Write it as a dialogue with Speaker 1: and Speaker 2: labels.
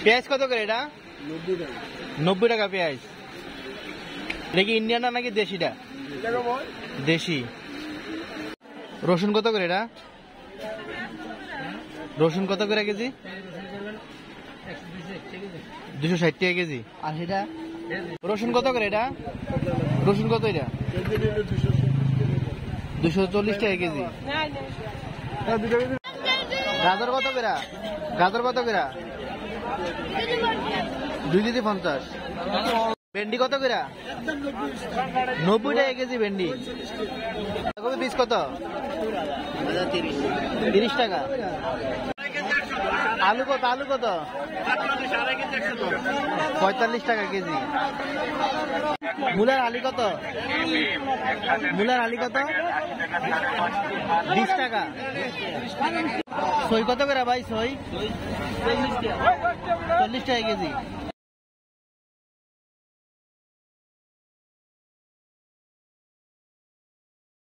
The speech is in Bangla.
Speaker 1: পেঁয়াজ কত করে এটা? 90 টাকা পেঁয়াজ। এটা কি ইন্ডিয়ানটা নাকি দেশিটা? দেশি। রসুন কত করে এটা? রসুন কত করে কেজি? 260 টাকা কেজি। আর এটা রসুন কত করে এটা? রসুন কত এটা? 240 টাকা কেজি। গাজর কত করে? গাজর কত করে? 2 কেজি 50। ভেন্ডি কত করে? 90 টাকা কেজি ভেন্ডি। ফুলকপি পিস কত? 30 টাকা। আলু কত? আলু কত? 45 টাকা কেজি। মূলার আলি কত? মূলার আলি কত? 20 টাকা। সই কত করে ভাই? সই 40 টাকা কেজি।